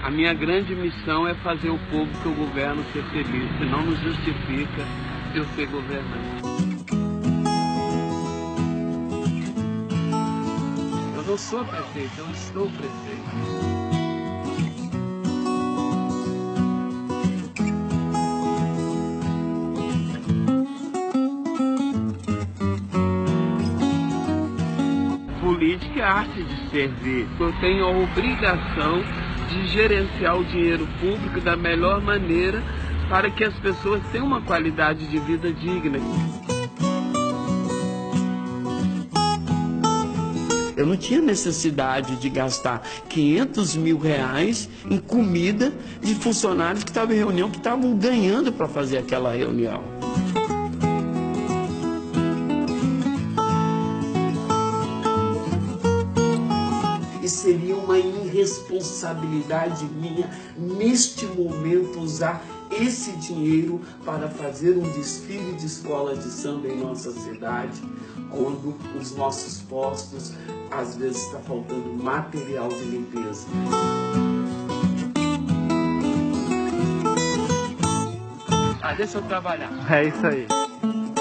A minha grande missão é fazer o povo que eu governo ser feliz, senão não justifica eu ser governante. Eu não sou prefeito, eu estou prefeito. Política é a arte de servir. Eu tenho a obrigação de gerenciar o dinheiro público da melhor maneira para que as pessoas tenham uma qualidade de vida digna. Eu não tinha necessidade de gastar 500 mil reais em comida de funcionários que estavam em reunião, que estavam ganhando para fazer aquela reunião. E seria uma irresponsabilidade minha, neste momento, usar esse dinheiro para fazer um desfile de escola de samba em nossa cidade, quando os nossos postos, às vezes, está faltando material de limpeza. Deixa eu trabalhar. É isso aí.